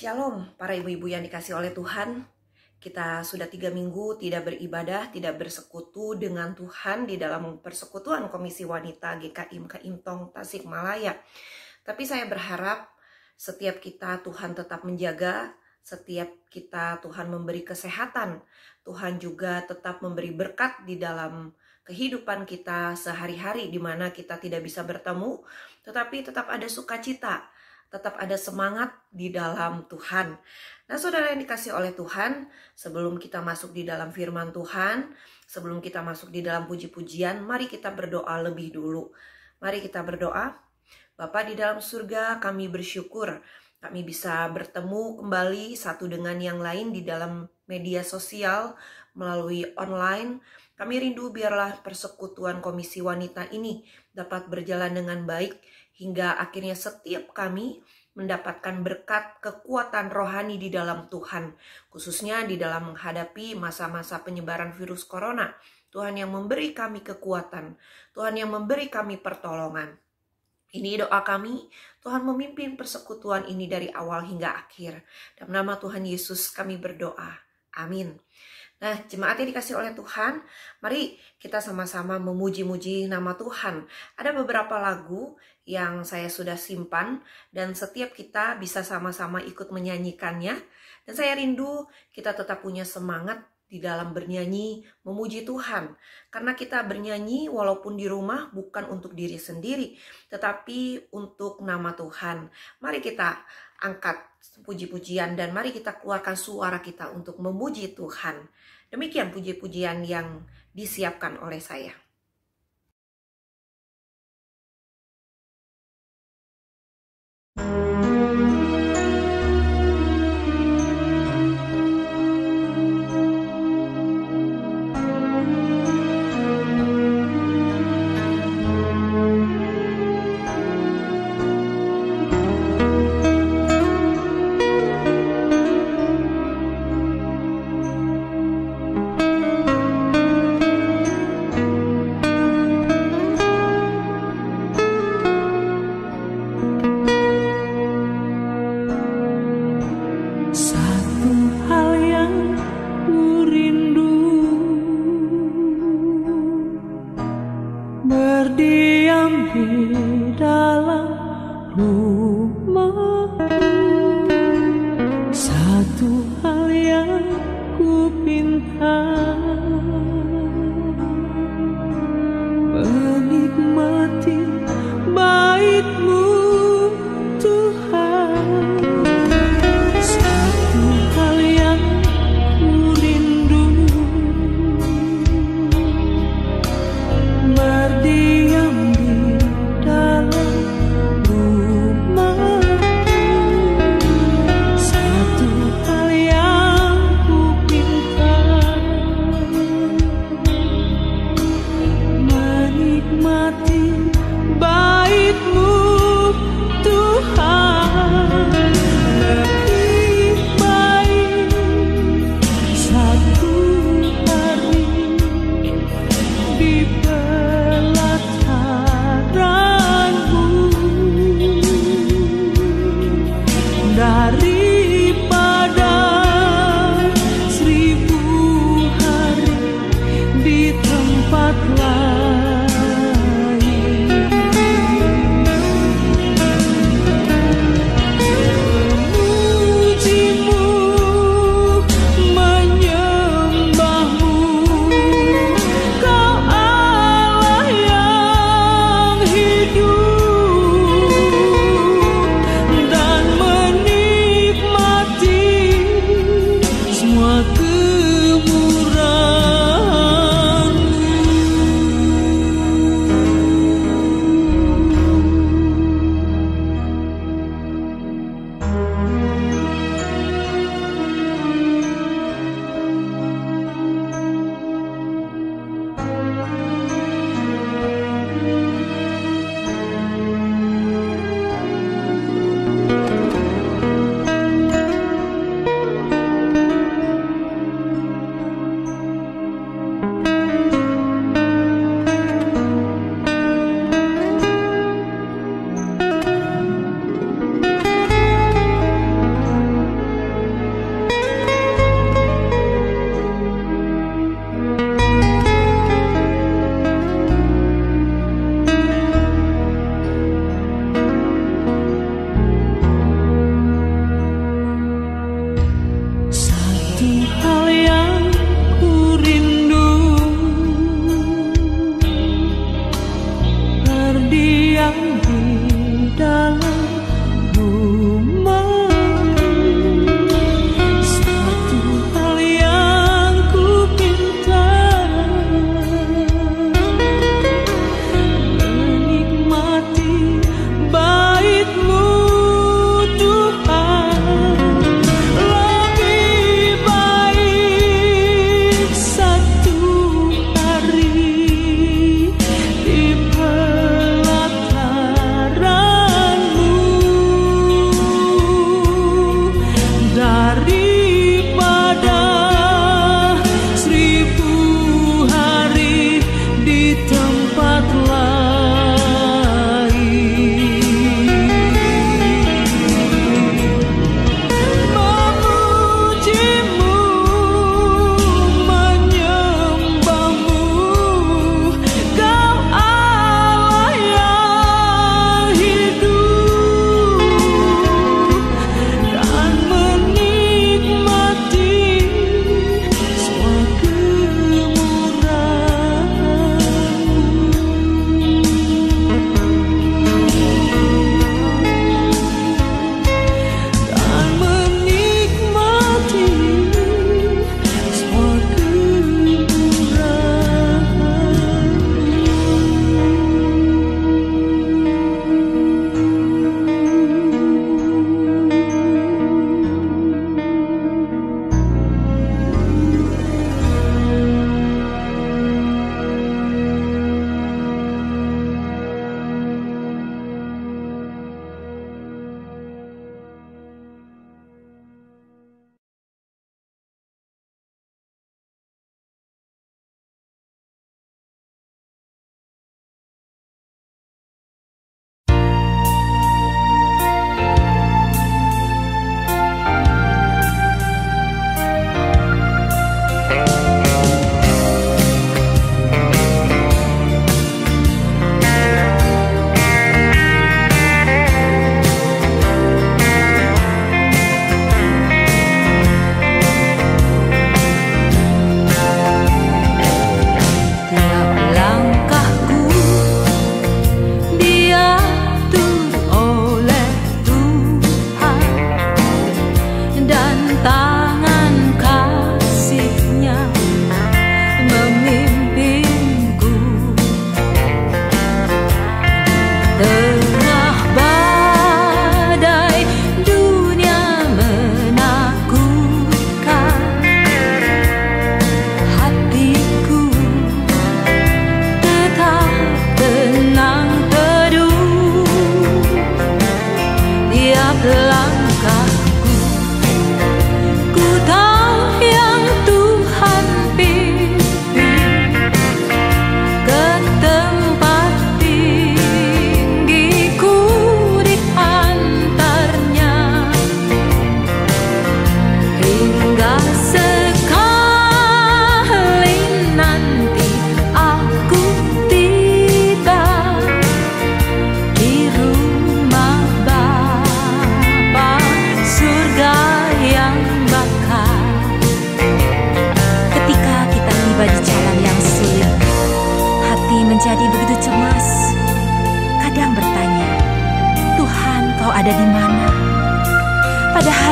Shalom para ibu-ibu yang dikasih oleh Tuhan. Kita sudah 3 minggu tidak beribadah, tidak bersekutu dengan Tuhan di dalam persekutuan Komisi Wanita GKIM Kaimtong Tasikmalaya. Tapi saya berharap setiap kita Tuhan tetap menjaga, setiap kita Tuhan memberi kesehatan, Tuhan juga tetap memberi berkat di dalam kehidupan kita sehari-hari, di mana kita tidak bisa bertemu, tetapi tetap ada sukacita, tetap ada semangat di dalam Tuhan. Nah, saudara yang dikasih oleh Tuhan, sebelum kita masuk di dalam firman Tuhan, sebelum kita masuk di dalam puji-pujian, mari kita berdoa lebih dulu. Mari kita berdoa. Bapa di dalam surga, kami bersyukur kami bisa bertemu kembali satu dengan yang lain di dalam media sosial melalui online. Kami rindu biarlah persekutuan Komisi Wanita ini dapat berjalan dengan baik hingga akhirnya setiap kami mendapatkan berkat kekuatan rohani di dalam Tuhan, khususnya di dalam menghadapi masa-masa penyebaran virus corona. Tuhan yang memberi kami kekuatan, Tuhan yang memberi kami pertolongan. Ini doa kami, Tuhan memimpin persekutuan ini dari awal hingga akhir. Dalam nama Tuhan Yesus kami berdoa. Amin. Nah, jemaat yang dikasih oleh Tuhan, mari kita sama-sama memuji-muji nama Tuhan. Ada beberapa lagu yang saya sudah simpan dan setiap kita bisa sama-sama ikut menyanyikannya. Dan saya rindu kita tetap punya semangat di dalam bernyanyi, memuji Tuhan. Karena kita bernyanyi walaupun di rumah bukan untuk diri sendiri, tetapi untuk nama Tuhan. Mari kita angkat puji-pujian dan mari kita keluarkan suara kita untuk memuji Tuhan. Demikian puji-pujian yang disiapkan oleh saya.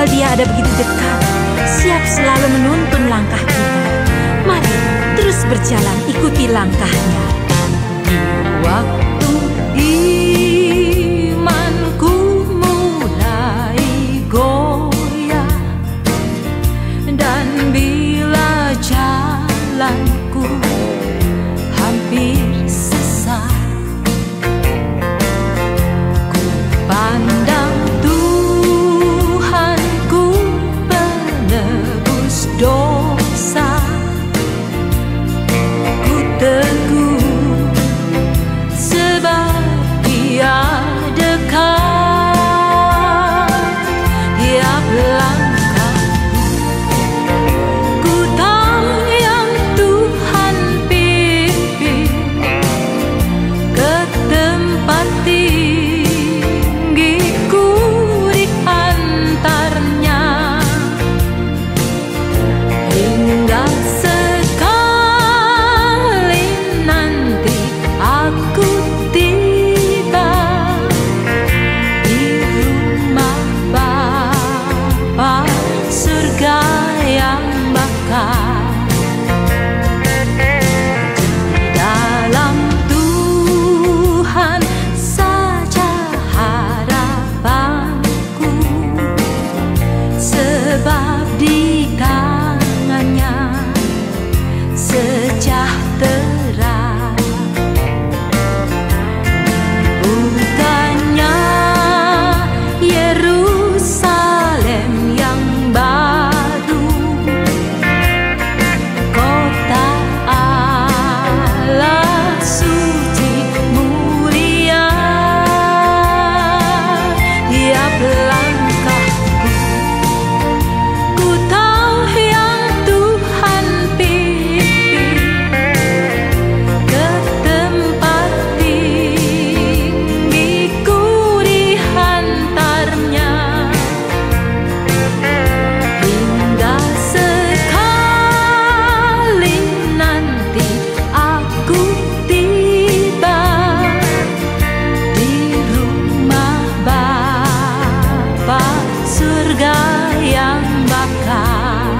padahal Dia ada begitu dekat, siap selalu menuntun langkah kita. Mari terus berjalan, ikuti langkahnya. Di waktu imanku mulai goyah, dan bila jalanku hampir sesat, ku pandang Tuhanku penebus dosa. Ku teguh sebab Dia dekat. Tiap langkahku ku tahu yang Tuhan pimpin ke tempat tinggi, ku diantarnya hingga sekali nanti aku tiba di rumah Bapa surga yang bakal. Di dalam Tuhan saja harapanku, sebab di tangannya sejahtera. Bukannya Yerusalem yang baru, kota Allah suci mulia. Tiap langkahku ku tahu yang Tuhan pimpin ke tempat tinggi, ku dihantarnya hingga sekali nanti aku tiba di rumah Bapa surga yang bakal.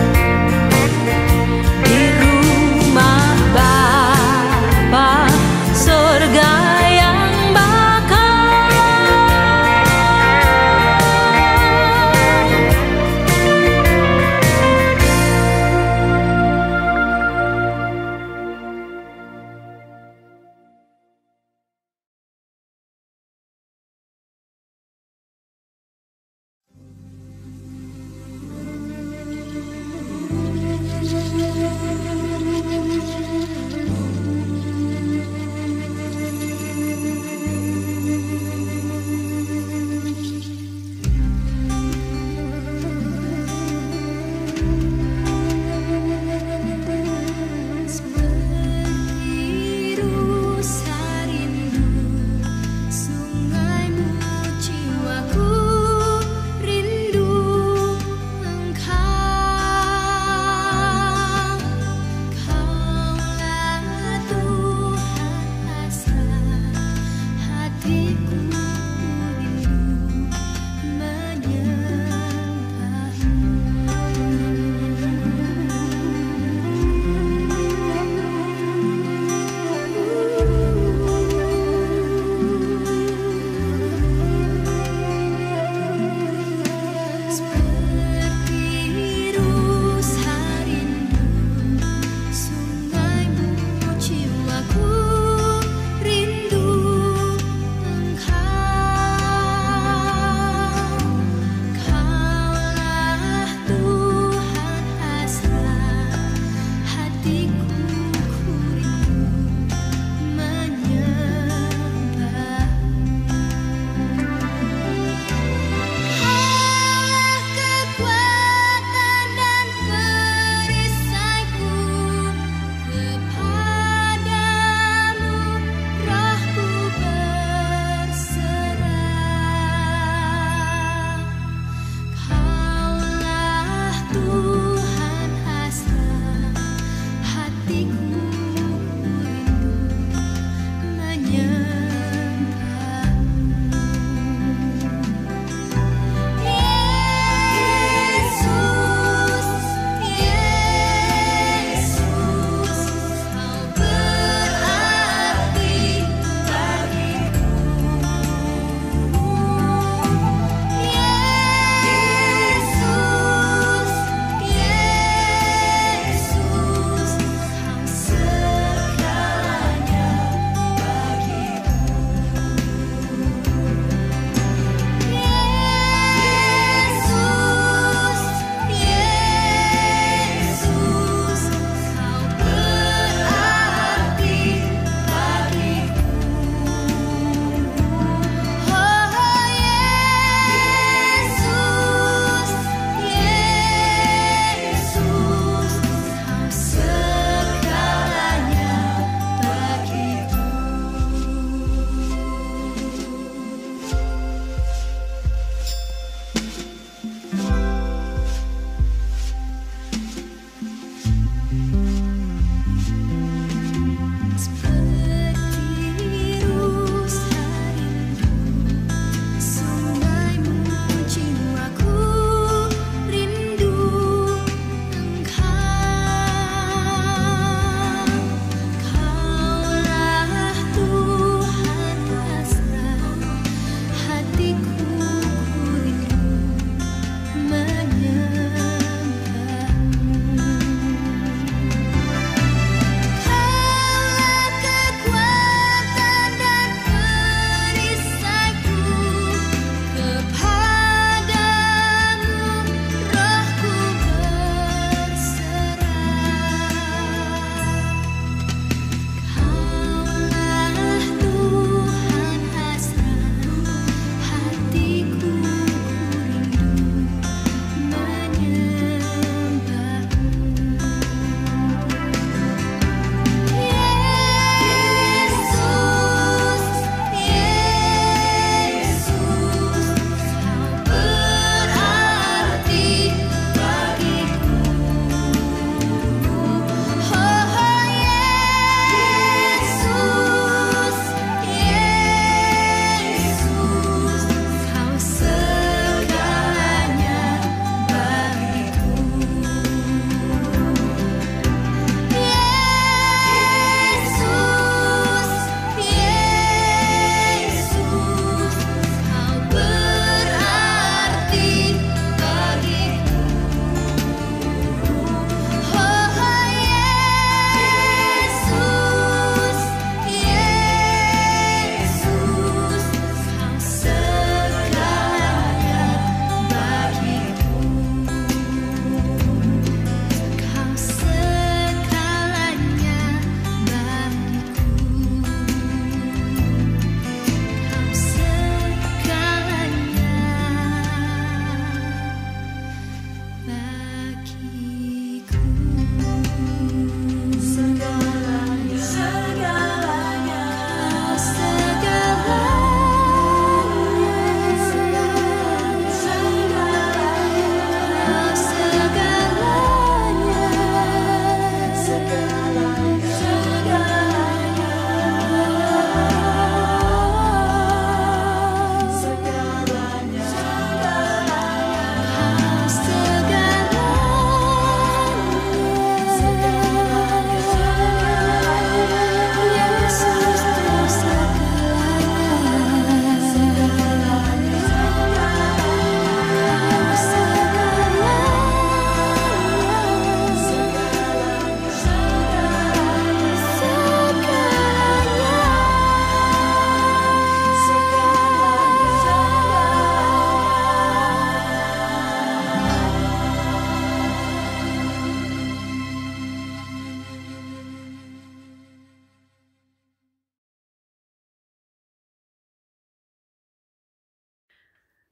Di rumah Bapa surga yang bakal.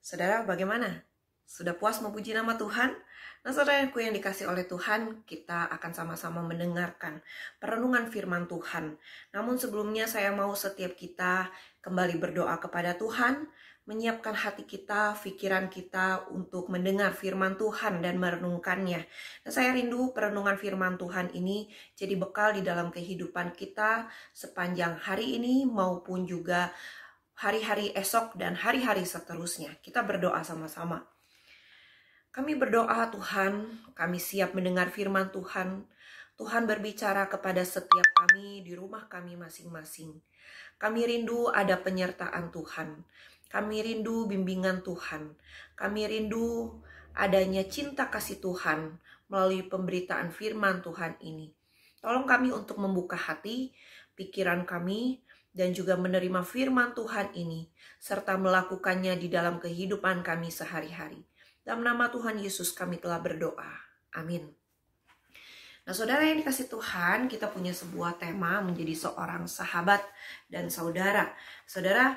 Saudara, bagaimana? Sudah puas memuji nama Tuhan? Nah, saudaraku yang dikasih oleh Tuhan, kita akan sama-sama mendengarkan perenungan firman Tuhan. Namun sebelumnya saya mau setiap kita kembali berdoa kepada Tuhan, menyiapkan hati kita, pikiran kita untuk mendengar firman Tuhan dan merenungkannya. Nah, saya rindu perenungan firman Tuhan ini jadi bekal di dalam kehidupan kita sepanjang hari ini maupun juga hari-hari esok dan hari-hari seterusnya. Kita berdoa sama-sama. Kami berdoa Tuhan, kami siap mendengar firman Tuhan. Tuhan berbicara kepada setiap kami di rumah kami masing-masing. Kami rindu ada penyertaan Tuhan. Kami rindu bimbingan Tuhan. Kami rindu adanya cinta kasih Tuhan melalui pemberitaan firman Tuhan ini. Tolong kami untuk membuka hati, pikiran kami, dan juga menerima firman Tuhan ini, serta melakukannya di dalam kehidupan kami sehari-hari. Dalam nama Tuhan Yesus kami telah berdoa. Amin. Nah, saudara yang dikasih Tuhan, kita punya sebuah tema menjadi seorang sahabat dan saudara. Saudara,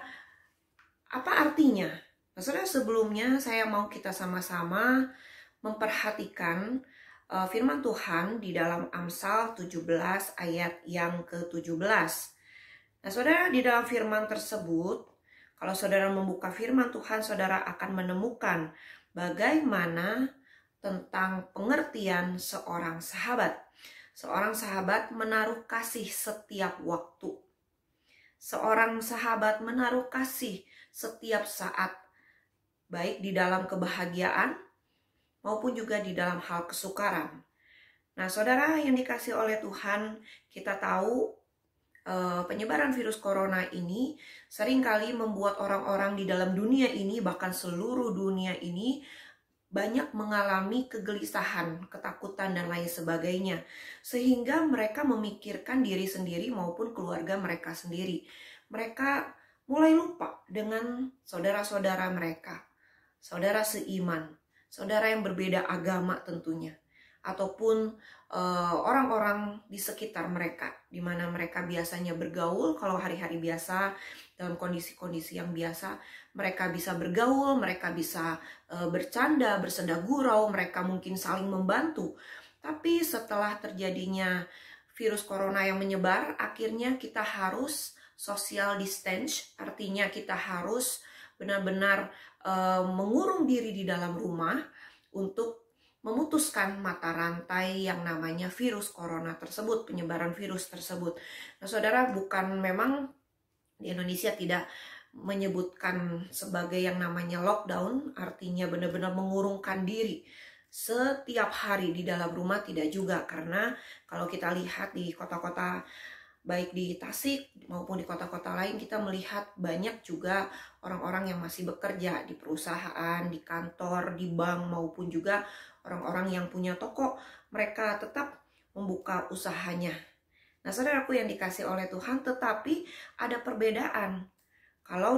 apa artinya? Nah, saudara, sebelumnya saya mau kita sama-sama memperhatikan firman Tuhan di dalam Amsal 17 ayat yang ke-17. Nah, saudara, di dalam firman tersebut, kalau saudara membuka firman Tuhan, saudara akan menemukan bagaimana tentang pengertian seorang sahabat. Seorang sahabat menaruh kasih setiap waktu. Seorang sahabat menaruh kasih setiap saat, baik di dalam kebahagiaan maupun juga di dalam hal kesukaran. Nah, saudara yang dikasih oleh Tuhan, kita tahu penyebaran virus corona ini seringkali membuat orang-orang di dalam dunia ini, bahkan seluruh dunia ini, banyak mengalami kegelisahan, ketakutan, dan lain sebagainya. Sehingga mereka memikirkan diri sendiri maupun keluarga mereka sendiri. Mereka mulai lupa dengan saudara-saudara mereka, saudara seiman, saudara yang berbeda agama tentunya, ataupun orang-orang di sekitar mereka, di mana mereka biasanya bergaul. Kalau hari-hari biasa, dalam kondisi-kondisi yang biasa, mereka bisa bergaul, mereka bisa bercanda, bersenda gurau, mereka mungkin saling membantu. Tapi setelah terjadinya virus corona yang menyebar, akhirnya kita harus social distance, artinya kita harus benar-benar mengurung diri di dalam rumah untuk memutuskan mata rantai yang namanya virus corona tersebut, penyebaran virus tersebut. Nah, saudara, bukan memang di Indonesia tidak menyebutkan sebagai yang namanya lockdown, artinya benar-benar mengurungkan diri setiap hari di dalam rumah, tidak juga. Karena kalau kita lihat di kota-kota, baik di Tasik maupun di kota-kota lain, kita melihat banyak juga orang-orang yang masih bekerja di perusahaan, di kantor, di bank, maupun juga orang-orang yang punya toko, mereka tetap membuka usahanya. Nah, saudaraku yang dikasih oleh Tuhan, tetapi ada perbedaan. Kalau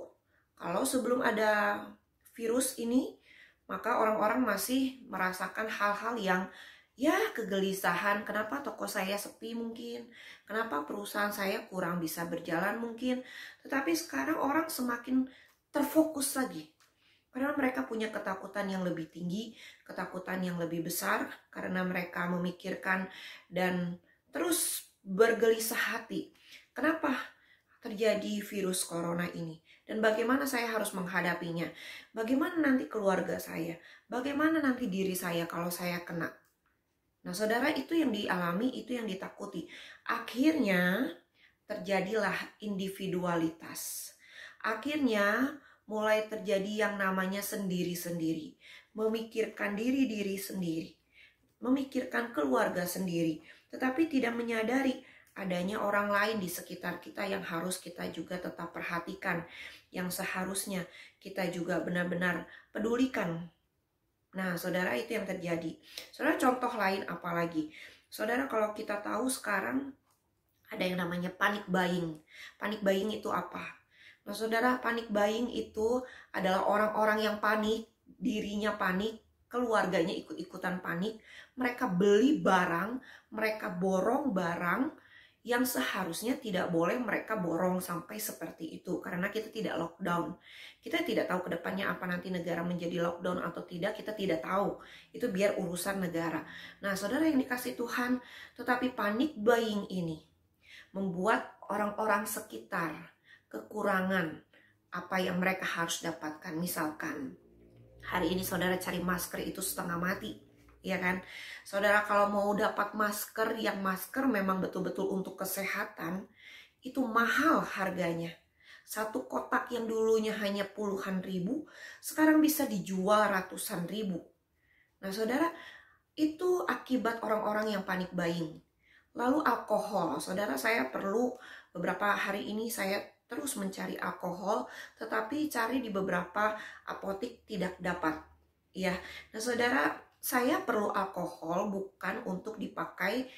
sebelum ada virus ini, maka orang-orang masih merasakan hal-hal yang kegelisahan. Kenapa toko saya sepi mungkin? Kenapa perusahaan saya kurang bisa berjalan mungkin? Tetapi sekarang orang semakin terfokus lagi. Karena mereka punya ketakutan yang lebih tinggi, ketakutan yang lebih besar, karena mereka memikirkan dan terus bergelisah hati. Kenapa terjadi virus corona ini? Dan bagaimana saya harus menghadapinya? Bagaimana nanti keluarga saya? Bagaimana nanti diri saya kalau saya kena? Nah, saudara, itu yang dialami, itu yang ditakuti. Akhirnya terjadilah individualitas. Akhirnya mulai terjadi yang namanya sendiri-sendiri, memikirkan diri sendiri, memikirkan keluarga sendiri, tetapi tidak menyadari adanya orang lain di sekitar kita yang harus kita juga tetap perhatikan, yang seharusnya kita juga benar-benar pedulikan. Nah, saudara, itu yang terjadi. Saudara, contoh lain apalagi? Saudara, kalau kita tahu sekarang ada yang namanya panic buying. Panic buying itu apa? Nah, saudara, panic buying itu adalah orang-orang yang panik, dirinya panik, keluarganya ikut-ikutan panik. Mereka beli barang, mereka borong barang yang seharusnya tidak boleh mereka borong sampai seperti itu, karena kita tidak lockdown. Kita tidak tahu ke depannya apa nanti negara menjadi lockdown atau tidak, kita tidak tahu. Itu biar urusan negara. Nah, saudara yang dikasih Tuhan, tetapi panic buying ini membuat orang-orang sekitar kekurangan apa yang mereka harus dapatkan. Misalkan hari ini saudara cari masker itu setengah mati, ya kan? Saudara kalau mau dapat masker yang masker memang betul-betul untuk kesehatan, itu mahal harganya. Satu kotak yang dulunya hanya puluhan ribu, sekarang bisa dijual ratusan ribu. Nah saudara, itu akibat orang-orang yang panik buying. Lalu alkohol, saudara, saya perlu beberapa hari ini saya terus mencari alkohol, tetapi cari di beberapa apotik tidak dapat. Ya, nah saudara, saya perlu alkohol bukan untuk dipakai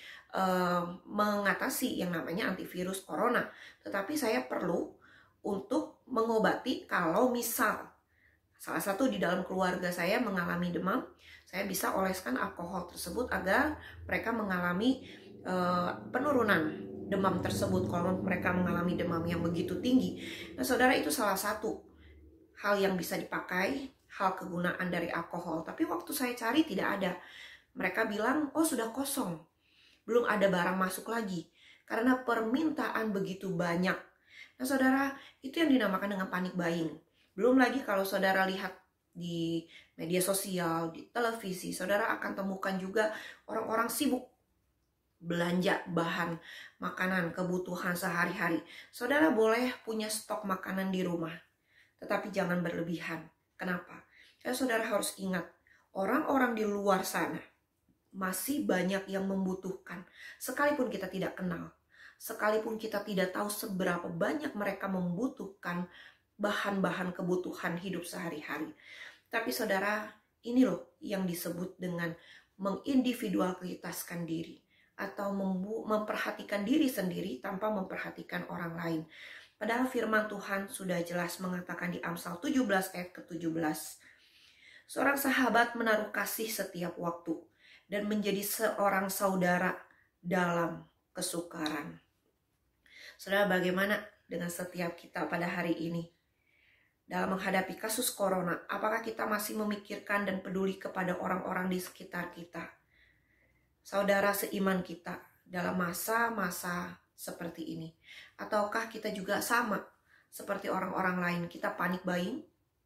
mengatasi yang namanya antivirus corona, tetapi saya perlu untuk mengobati kalau misal salah satu di dalam keluarga saya mengalami demam, saya bisa oleskan alkohol tersebut agar mereka mengalami penurunan demam tersebut kalau mereka mengalami demam yang begitu tinggi. Nah saudara, itu salah satu hal yang bisa dipakai, hal kegunaan dari alkohol. Tapi waktu saya cari tidak ada. Mereka bilang, oh sudah kosong, belum ada barang masuk lagi, karena permintaan begitu banyak. Nah saudara, itu yang dinamakan dengan panic buying. Belum lagi kalau saudara lihat di media sosial, di televisi, saudara akan temukan juga orang-orang sibuk belanja bahan makanan, kebutuhan sehari-hari. Saudara boleh punya stok makanan di rumah, tetapi jangan berlebihan. Kenapa? Karena saudara harus ingat, orang-orang di luar sana masih banyak yang membutuhkan. Sekalipun kita tidak kenal, sekalipun kita tidak tahu seberapa banyak mereka membutuhkan bahan-bahan kebutuhan hidup sehari-hari. Tapi saudara, ini loh yang disebut dengan mengindividualitaskan diri, atau memperhatikan diri sendiri tanpa memperhatikan orang lain. Padahal firman Tuhan sudah jelas mengatakan di Amsal 17 ayat ke-17. Seorang sahabat menaruh kasih setiap waktu dan menjadi seorang saudara dalam kesukaran. Saudara, bagaimana dengan setiap kita pada hari ini? Dalam menghadapi kasus corona, apakah kita masih memikirkan dan peduli kepada orang-orang di sekitar kita? Saudara seiman kita dalam masa-masa seperti ini, ataukah kita juga sama seperti orang-orang lain? Kita panik buying,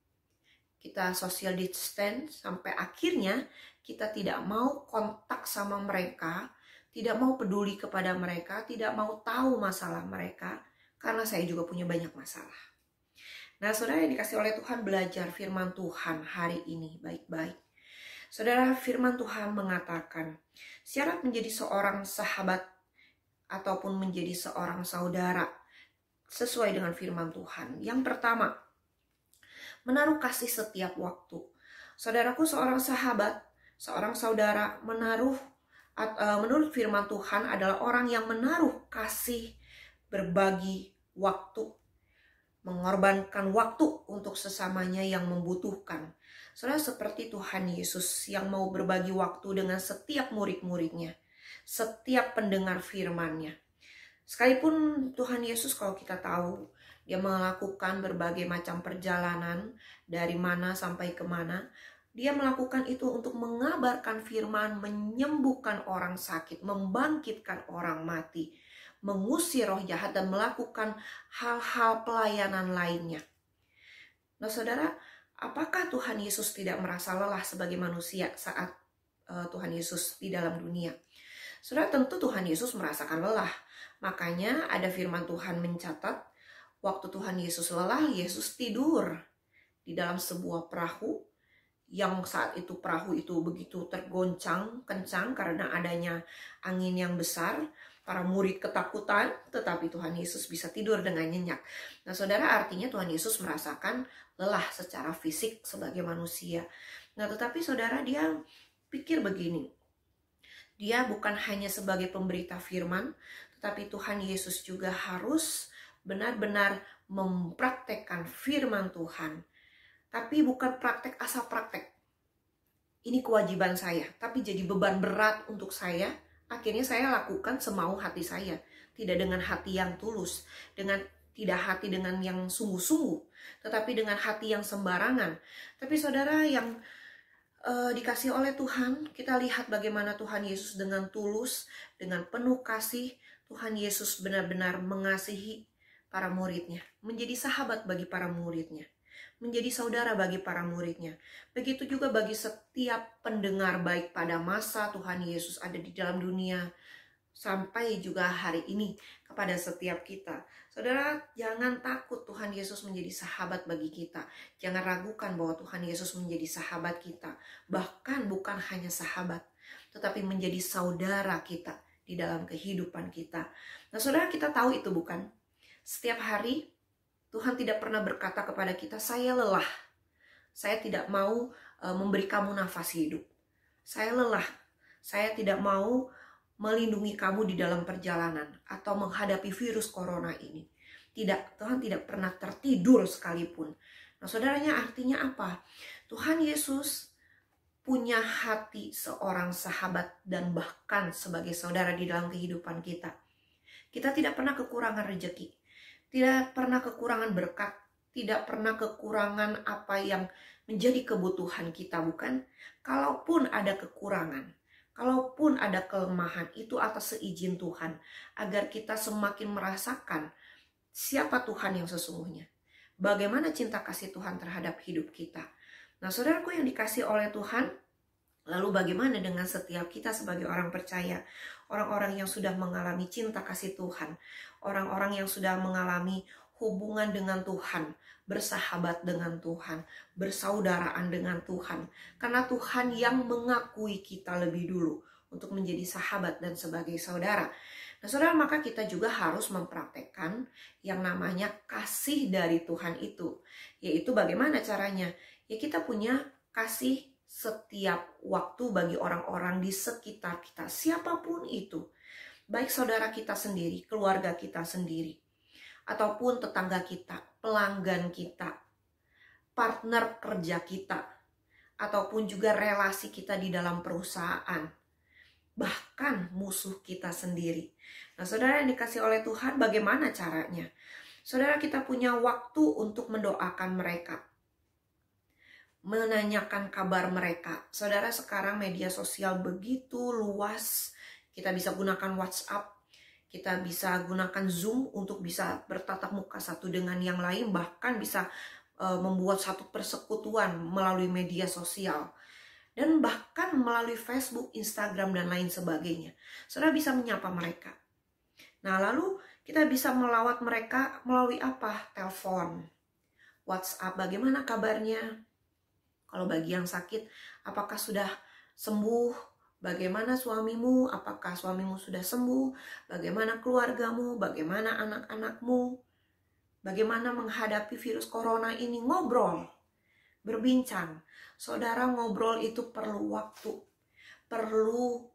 kita social distance, sampai akhirnya kita tidak mau kontak sama mereka, tidak mau peduli kepada mereka, tidak mau tahu masalah mereka, karena saya juga punya banyak masalah. Nah saudara yang dikasih oleh Tuhan, belajar firman Tuhan hari ini baik-baik. Saudara, firman Tuhan mengatakan, syarat menjadi seorang sahabat ataupun menjadi seorang saudara sesuai dengan firman Tuhan. Yang pertama, menaruh kasih setiap waktu. Saudaraku, seorang sahabat, seorang saudara menurut firman Tuhan adalah orang yang menaruh kasih, berbagi waktu, mengorbankan waktu untuk sesamanya yang membutuhkan. Saudara, seperti Tuhan Yesus yang mau berbagi waktu dengan setiap murid-muridnya, setiap pendengar firman-Nya. Sekalipun Tuhan Yesus, kalau kita tahu, dia melakukan berbagai macam perjalanan dari mana sampai kemana. Dia melakukan itu untuk mengabarkan firman, menyembuhkan orang sakit, membangkitkan orang mati, mengusir roh jahat, dan melakukan hal-hal pelayanan lainnya. Nah saudara, apakah Tuhan Yesus tidak merasa lelah sebagai manusia saat Tuhan Yesus di dalam dunia? Saudara, tentu Tuhan Yesus merasakan lelah. Makanya ada firman Tuhan mencatat, waktu Tuhan Yesus lelah, Yesus tidur di dalam sebuah perahu, yang saat itu perahu itu begitu tergoncang kencang karena adanya angin yang besar. Para murid ketakutan, tetapi Tuhan Yesus bisa tidur dengan nyenyak. Nah saudara, artinya Tuhan Yesus merasakan lelah secara fisik sebagai manusia. Nah tetapi saudara, dia pikir begini, dia bukan hanya sebagai pemberita firman, tetapi Tuhan Yesus juga harus benar-benar mempraktekkan firman Tuhan. Tapi bukan praktek asal praktek. Ini kewajiban saya, tapi jadi beban berat untuk saya Akhirnya saya lakukan semau hati saya, tidak dengan hati yang tulus, tidak hati dengan yang sungguh-sungguh, tetapi dengan hati yang sembarangan. Tapi saudara yang dikasih oleh Tuhan, kita lihat bagaimana Tuhan Yesus dengan tulus, dengan penuh kasih, Tuhan Yesus benar-benar mengasihi para muridnya, menjadi sahabat bagi para muridnya, menjadi saudara bagi para muridnya. Begitu juga bagi setiap pendengar, baik pada masa Tuhan Yesus ada di dalam dunia, sampai juga hari ini kepada setiap kita. Saudara, jangan takut Tuhan Yesus menjadi sahabat bagi kita. Jangan ragukan bahwa Tuhan Yesus menjadi sahabat kita. Bahkan bukan hanya sahabat, tetapi menjadi saudara kita di dalam kehidupan kita. Nah, saudara, kita tahu itu bukan? Setiap hari Tuhan tidak pernah berkata kepada kita, saya lelah, saya tidak mau memberi kamu nafas hidup. Saya lelah, saya tidak mau melindungi kamu di dalam perjalanan atau menghadapi virus corona ini. Tidak, Tuhan tidak pernah tertidur sekalipun. Nah, saudaranya, artinya apa? Tuhan Yesus punya hati seorang sahabat dan bahkan sebagai saudara di dalam kehidupan kita. Kita tidak pernah kekurangan rejeki, tidak pernah kekurangan berkat, tidak pernah kekurangan apa yang menjadi kebutuhan kita, bukan? Kalaupun ada kekurangan, kalaupun ada kelemahan, itu atas seizin Tuhan, agar kita semakin merasakan siapa Tuhan yang sesungguhnya. Bagaimana cinta kasih Tuhan terhadap hidup kita. Nah, saudaraku yang dikasih oleh Tuhan, lalu bagaimana dengan setiap kita sebagai orang percaya, orang-orang yang sudah mengalami cinta kasih Tuhan, orang-orang yang sudah mengalami hubungan dengan Tuhan, bersahabat dengan Tuhan, bersaudaraan dengan Tuhan. Karena Tuhan yang mengakui kita lebih dulu untuk menjadi sahabat dan sebagai saudara. Nah, saudara, maka kita juga harus mempraktekkan yang namanya kasih dari Tuhan itu. Yaitu bagaimana caranya? Ya, kita punya kasih setiap waktu bagi orang-orang di sekitar kita, siapapun itu. Baik saudara kita sendiri, keluarga kita sendiri, ataupun tetangga kita, pelanggan kita, partner kerja kita, ataupun juga relasi kita di dalam perusahaan, bahkan musuh kita sendiri. Nah, saudara yang dikasih oleh Tuhan, bagaimana caranya? Saudara, kita punya waktu untuk mendoakan mereka, menanyakan kabar mereka. Saudara, sekarang media sosial begitu luas, kita bisa gunakan WhatsApp, kita bisa gunakan Zoom untuk bisa bertatap muka satu dengan yang lain, bahkan bisa membuat satu persekutuan melalui media sosial. Dan bahkan melalui Facebook, Instagram, dan lain sebagainya. Saudara bisa menyapa mereka. Nah, lalu kita bisa melawat mereka melalui apa? Telepon, WhatsApp, bagaimana kabarnya? Kalau bagi yang sakit, apakah sudah sembuh? Bagaimana suamimu? Apakah suamimu sudah sembuh? Bagaimana keluargamu? Bagaimana anak-anakmu? Bagaimana menghadapi virus corona ini? Ngobrol, berbincang. Saudara, ngobrol itu perlu waktu, perlu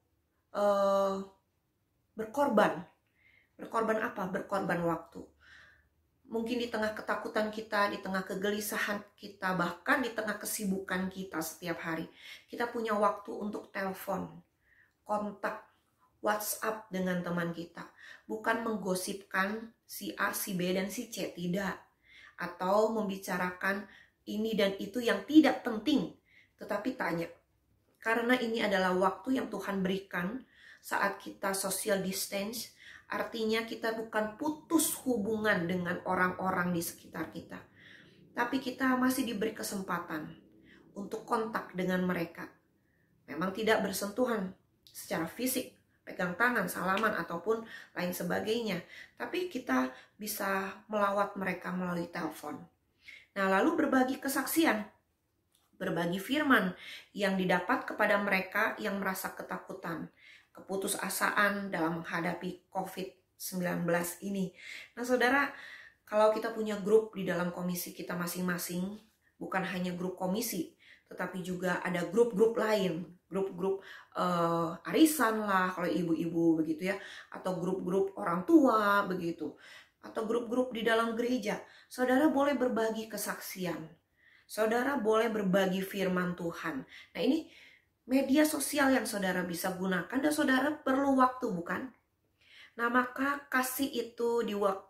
berkorban. Berkorban apa? Berkorban waktu. Mungkin di tengah ketakutan kita, di tengah kegelisahan kita, bahkan di tengah kesibukan kita setiap hari, kita punya waktu untuk telepon, kontak, WhatsApp dengan teman kita. Bukan menggosipkan si A, si B, dan si C, tidak. Atau membicarakan ini dan itu yang tidak penting, tetapi tanya. Karena ini adalah waktu yang Tuhan berikan saat kita social distance, artinya kita bukan putus hubungan dengan orang-orang di sekitar kita, tapi kita masih diberi kesempatan untuk kontak dengan mereka. Memang tidak bersentuhan secara fisik, pegang tangan, salaman, ataupun lain sebagainya, tapi kita bisa melawat mereka melalui telepon. Nah, lalu berbagi kesaksian, berbagi firman yang didapat kepada mereka yang merasa ketakutan, keputusasaan dalam menghadapi COVID-19 ini. Nah, saudara, kalau kita punya grup di dalam komisi kita masing-masing, bukan hanya grup komisi, tetapi juga ada grup-grup lain, grup-grup arisan lah kalau ibu-ibu begitu ya, atau grup-grup orang tua begitu, atau grup-grup di dalam gereja. Saudara boleh berbagi kesaksian, saudara boleh berbagi firman Tuhan. Nah, ini media sosial yang saudara bisa gunakan, dan saudara perlu waktu, bukan? Nah, maka kasih itu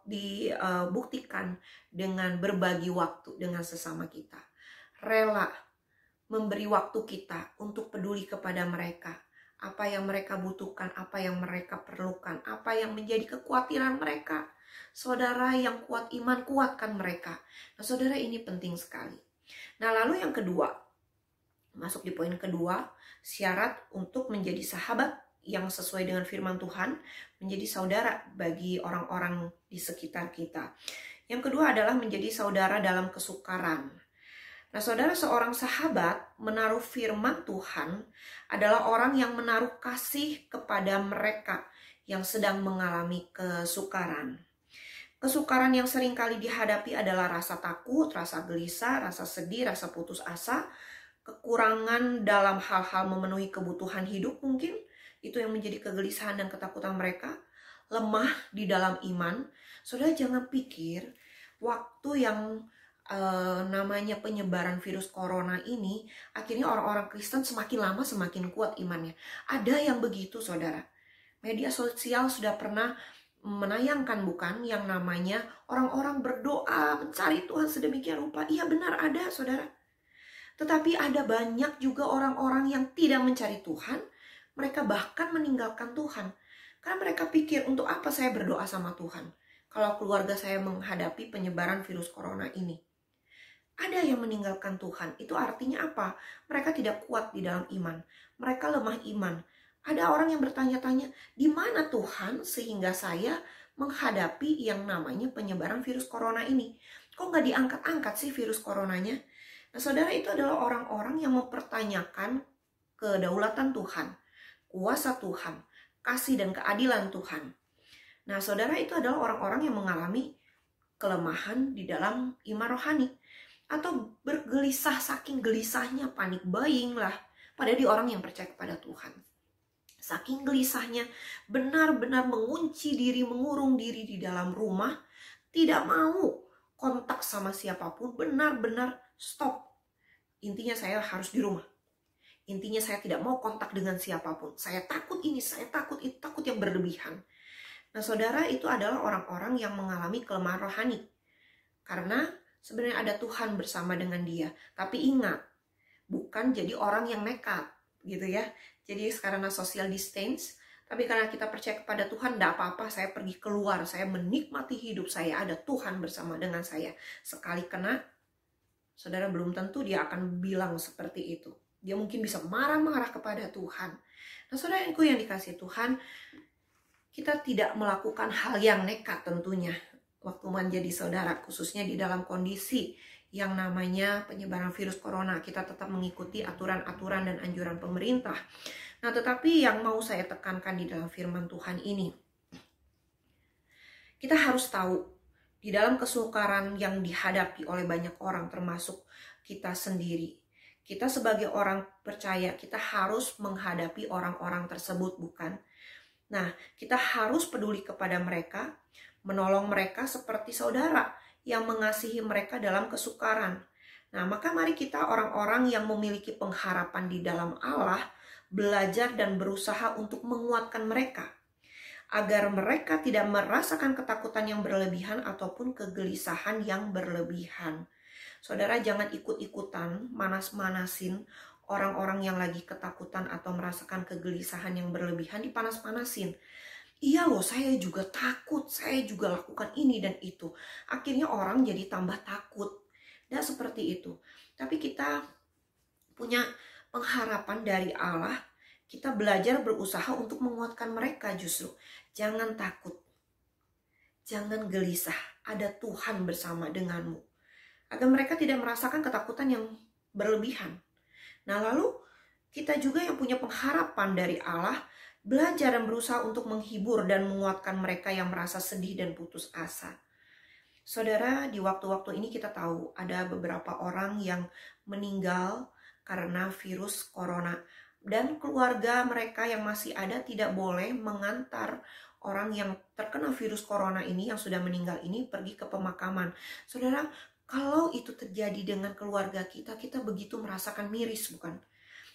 dibuktikan dengan berbagi waktu dengan sesama kita. Rela memberi waktu kita untuk peduli kepada mereka. Apa yang mereka butuhkan, apa yang mereka perlukan, apa yang menjadi kekhawatiran mereka. Saudara yang kuat iman, kuatkan mereka. Nah, saudara, ini penting sekali. Nah, lalu yang kedua, masuk di poin kedua, syarat untuk menjadi sahabat yang sesuai dengan firman Tuhan, menjadi saudara bagi orang-orang di sekitar kita. Yang kedua adalah menjadi saudara dalam kesukaran. Nah, saudara, seorang sahabat menaruh firman Tuhan adalah orang yang menaruh kasih kepada mereka yang sedang mengalami kesukaran. Kesukaran yang sering kali dihadapi adalah rasa takut, rasa gelisah, rasa sedih, rasa putus asa, kekurangan dalam hal-hal memenuhi kebutuhan hidup mungkin. Itu yang menjadi kegelisahan dan ketakutan mereka. Lemah di dalam iman. Saudara, jangan pikir waktu yang namanya penyebaran virus corona ini, akhirnya orang-orang Kristen semakin lama semakin kuat imannya. Ada yang begitu, saudara. Media sosial sudah pernah menayangkan, bukan, yang namanya orang-orang berdoa mencari Tuhan sedemikian rupa. Iya, benar, ada, saudara. Tetapi ada banyak juga orang-orang yang tidak mencari Tuhan. Mereka bahkan meninggalkan Tuhan. Karena mereka pikir, untuk apa saya berdoa sama Tuhan kalau keluarga saya menghadapi penyebaran virus corona ini? Ada yang meninggalkan Tuhan. Itu artinya apa? Mereka tidak kuat di dalam iman. Mereka lemah iman. Ada orang yang bertanya-tanya, di mana Tuhan sehingga saya menghadapi yang namanya penyebaran virus corona ini? Kok nggak diangkat-angkat sih virus coronanya? Nah, saudara, itu adalah orang-orang yang mempertanyakan kedaulatan Tuhan, kuasa Tuhan, kasih dan keadilan Tuhan. Nah, saudara, itu adalah orang-orang yang mengalami kelemahan di dalam iman rohani. Atau bergelisah, saking gelisahnya, panik buying lah. Padahal di orang yang percaya kepada Tuhan. Saking gelisahnya, benar-benar mengunci diri, mengurung diri di dalam rumah. Tidak mau kontak sama siapapun, benar-benar stop. Intinya saya harus di rumah. Intinya saya tidak mau kontak dengan siapapun. Saya takut ini, saya takut itu, takut yang berlebihan. Nah, saudara, itu adalah orang-orang yang mengalami kelemahan rohani. Karena sebenarnya ada Tuhan bersama dengan dia. Tapi ingat, bukan jadi orang yang nekat, gitu ya. Jadi karena social distance, tapi karena kita percaya kepada Tuhan, tidak apa-apa, saya pergi keluar, saya menikmati hidup saya, ada Tuhan bersama dengan saya. Sekali kena, saudara, belum tentu dia akan bilang seperti itu. Dia mungkin bisa marah-marah kepada Tuhan. Nah, saudaraku yang dikasihi Tuhan, kita tidak melakukan hal yang nekat tentunya waktu menjadi saudara, khususnya di dalam kondisi yang namanya penyebaran virus corona. Kita tetap mengikuti aturan-aturan dan anjuran pemerintah. Nah, tetapi yang mau saya tekankan di dalam firman Tuhan ini, kita harus tahu di dalam kesukaran yang dihadapi oleh banyak orang, termasuk kita sendiri. Kita sebagai orang percaya, kita harus menghadapi orang-orang tersebut, bukan? Nah, kita harus peduli kepada mereka, menolong mereka seperti saudara yang mengasihi mereka dalam kesukaran. Nah, maka mari kita orang-orang yang memiliki pengharapan di dalam Allah, belajar dan berusaha untuk menguatkan mereka, agar mereka tidak merasakan ketakutan yang berlebihan ataupun kegelisahan yang berlebihan. Saudara, jangan ikut-ikutan manas-manasin orang-orang yang lagi ketakutan atau merasakan kegelisahan yang berlebihan, dipanas-panasin. Iya loh, saya juga takut, saya juga lakukan ini dan itu. Akhirnya orang jadi tambah takut. Dan seperti itu. Tapi kita punya pengharapan dari Allah. Kita belajar berusaha untuk menguatkan mereka justru. Jangan takut. Jangan gelisah. Ada Tuhan bersama denganmu. Agar mereka tidak merasakan ketakutan yang berlebihan. Nah, lalu kita juga yang punya pengharapan dari Allah, belajar dan berusaha untuk menghibur dan menguatkan mereka yang merasa sedih dan putus asa. Saudara, di waktu-waktu ini kita tahu ada beberapa orang yang meninggal karena virus corona. Dan keluarga mereka yang masih ada tidak boleh mengantar orang yang terkena virus corona ini, yang sudah meninggal ini, pergi ke pemakaman. Saudara, kalau itu terjadi dengan keluarga kita, kita begitu merasakan miris, bukan?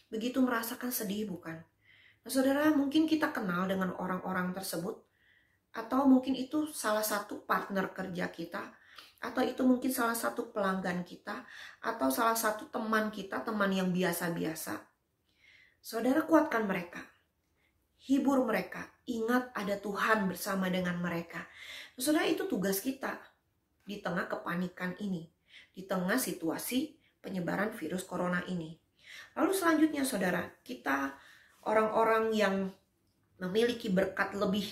begitu merasakan sedih, bukan? Nah, saudara, mungkin kita kenal dengan orang-orang tersebut, atau mungkin itu salah satu partner kerja kita, atau itu mungkin salah satu pelanggan kita, atau salah satu teman kita, teman yang biasa-biasa. Saudara, kuatkan mereka, hibur mereka, ingat ada Tuhan bersama dengan mereka. Saudara, itu tugas kita di tengah kepanikan ini, di tengah situasi penyebaran virus corona ini. Lalu selanjutnya, saudara, kita orang-orang yang memiliki berkat lebih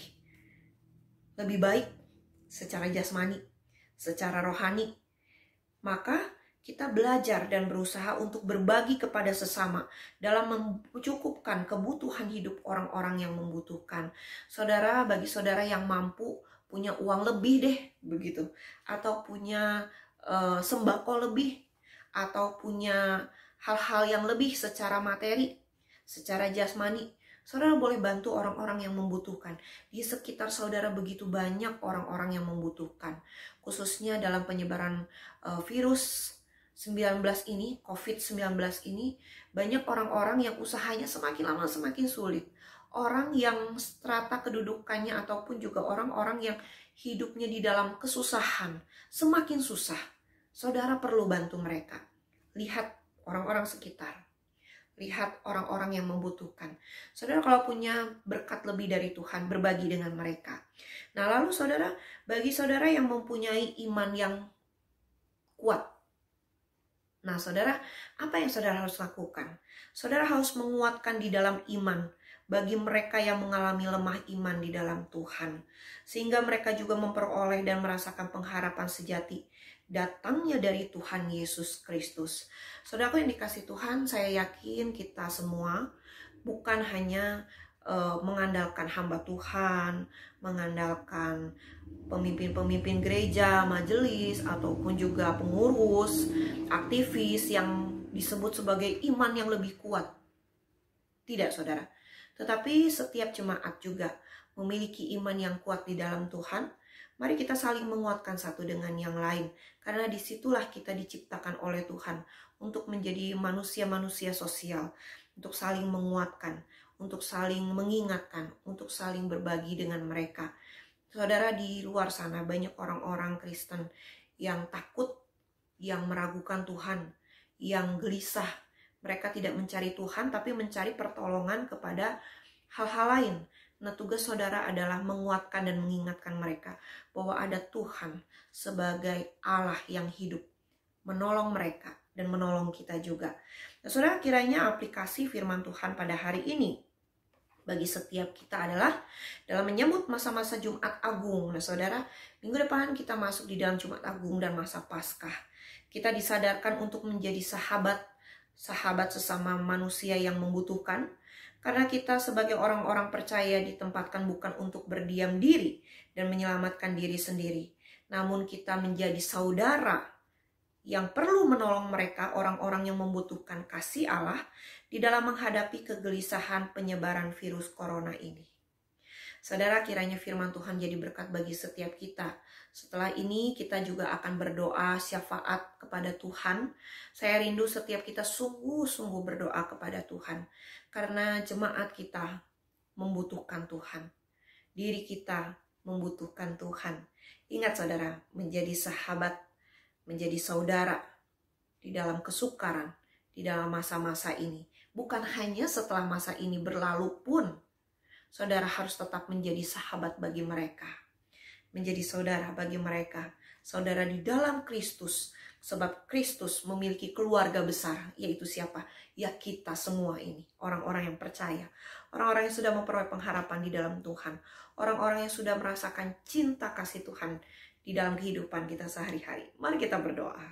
baik secara jasmani, secara rohani, maka kita belajar dan berusaha untuk berbagi kepada sesama dalam mencukupkan kebutuhan hidup orang-orang yang membutuhkan. Saudara, bagi saudara yang mampu, punya uang lebih deh, begitu, atau punya sembako lebih, atau punya hal-hal yang lebih secara materi, secara jasmani, saudara boleh bantu orang-orang yang membutuhkan. Di sekitar saudara begitu banyak orang-orang yang membutuhkan, khususnya dalam penyebaran virus 19 ini, COVID-19 ini, banyak orang-orang yang usahanya semakin lama semakin sulit. Orang yang strata kedudukannya ataupun juga orang-orang yang hidupnya di dalam kesusahan semakin susah. Saudara perlu bantu mereka. Lihat orang-orang sekitar. Lihat orang-orang yang membutuhkan. Saudara kalau punya berkat lebih dari Tuhan, berbagi dengan mereka. Nah lalu saudara, bagi saudara yang mempunyai iman yang kuat, nah saudara, apa yang saudara harus lakukan? Saudara harus menguatkan di dalam iman bagi mereka yang mengalami lemah iman di dalam Tuhan, sehingga mereka juga memperoleh dan merasakan pengharapan sejati datangnya dari Tuhan Yesus Kristus. Saudaraku yang dikasih Tuhan, saya yakin kita semua bukan hanya mengandalkan hamba Tuhan, mengandalkan pemimpin-pemimpin gereja, majelis, ataupun juga pengurus, aktivis yang disebut sebagai iman yang lebih kuat. Tidak, saudara. Tetapi setiap jemaat juga memiliki iman yang kuat di dalam Tuhan. Mari kita saling menguatkan satu dengan yang lain, karena disitulah kita diciptakan oleh Tuhan untuk menjadi manusia-manusia sosial, untuk saling menguatkan, untuk saling mengingatkan, untuk saling berbagi dengan mereka. Saudara, di luar sana banyak orang-orang Kristen yang takut, yang meragukan Tuhan, yang gelisah. Mereka tidak mencari Tuhan, tapi mencari pertolongan kepada hal-hal lain. Nah, tugas saudara adalah menguatkan dan mengingatkan mereka bahwa ada Tuhan sebagai Allah yang hidup, menolong mereka dan menolong kita juga. Nah, saudara, kiranya aplikasi firman Tuhan pada hari ini bagi setiap kita adalah dalam menyambut masa-masa Jumat Agung. Nah, saudara, minggu depan kita masuk di dalam Jumat Agung dan masa Paskah. Kita disadarkan untuk menjadi sahabat sesama manusia yang membutuhkan. Karena kita sebagai orang-orang percaya ditempatkan bukan untuk berdiam diri dan menyelamatkan diri sendiri, namun kita menjadi saudara yang perlu menolong mereka, orang-orang yang membutuhkan kasih Allah di dalam menghadapi kegelisahan penyebaran virus corona ini. Saudara, kiranya firman Tuhan jadi berkat bagi setiap kita. Setelah ini kita juga akan berdoa syafaat kepada Tuhan. Saya rindu setiap kita sungguh-sungguh berdoa kepada Tuhan. Karena jemaat kita membutuhkan Tuhan. Diri kita membutuhkan Tuhan. Ingat saudara, menjadi sahabat, menjadi saudara di dalam kesukaran, di dalam masa-masa ini. Bukan hanya setelah masa ini berlalu pun, saudara harus tetap menjadi sahabat bagi mereka. Menjadi saudara bagi mereka. Saudara di dalam Kristus. Sebab Kristus memiliki keluarga besar, yaitu siapa? Ya kita semua ini, orang-orang yang percaya, orang-orang yang sudah memperoleh pengharapan di dalam Tuhan, orang-orang yang sudah merasakan cinta kasih Tuhan di dalam kehidupan kita sehari-hari. Mari kita berdoa.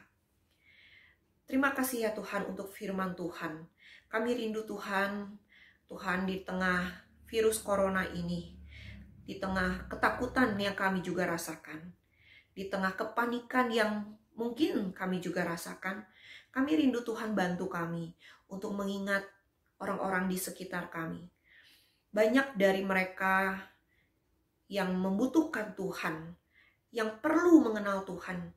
Terima kasih ya Tuhan untuk firman Tuhan. Kami rindu Tuhan, Tuhan di tengah virus corona ini, di tengah ketakutan yang kami juga rasakan, di tengah kepanikan yang mungkin kami juga rasakan, kami rindu Tuhan bantu kami untuk mengingat orang-orang di sekitar kami. Banyak dari mereka yang membutuhkan Tuhan, yang perlu mengenal Tuhan.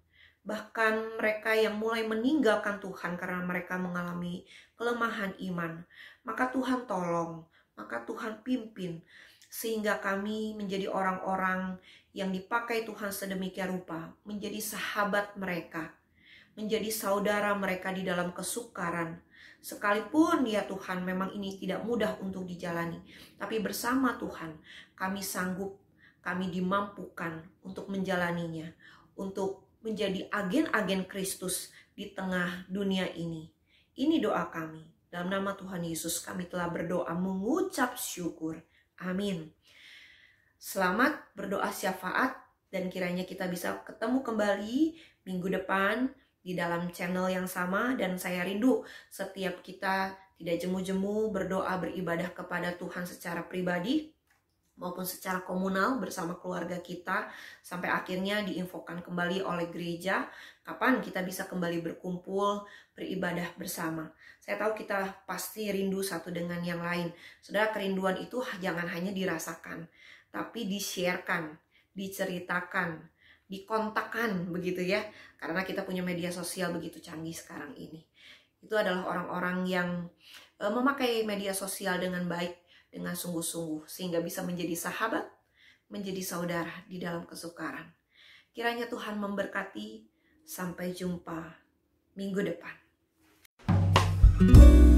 bahkan mereka yang mulai meninggalkan Tuhan karena mereka mengalami kelemahan iman. Maka Tuhan tolong, maka Tuhan pimpin, sehingga kami menjadi orang-orang yang dipakai Tuhan sedemikian rupa, menjadi sahabat mereka, menjadi saudara mereka di dalam kesukaran. Sekalipun ya Tuhan memang ini tidak mudah untuk dijalani, tapi bersama Tuhan kami sanggup, kami dimampukan untuk menjalaninya, untuk menjadi agen-agen Kristus di tengah dunia ini. Ini doa kami. Dalam nama Tuhan Yesus kami telah berdoa mengucap syukur. Amin. Selamat berdoa syafaat, dan kiranya kita bisa ketemu kembali minggu depan di dalam channel yang sama. Dan saya rindu setiap kita tidak jemu-jemu berdoa beribadah kepada Tuhan secara pribadi maupun secara komunal bersama keluarga kita, sampai akhirnya diinfokan kembali oleh gereja kapan kita bisa kembali berkumpul beribadah bersama. Saya tahu kita pasti rindu satu dengan yang lain. Saudara, kerinduan itu jangan hanya dirasakan, tapi di-sharekan, diceritakan, dikontakkan begitu ya. Karena kita punya media sosial begitu canggih sekarang ini. Itu adalah orang-orang yang memakai media sosial dengan baik, dengan sungguh-sungguh, sehingga bisa menjadi sahabat, menjadi saudara di dalam kesukaran. Kiranya Tuhan memberkati. Sampai jumpa minggu depan.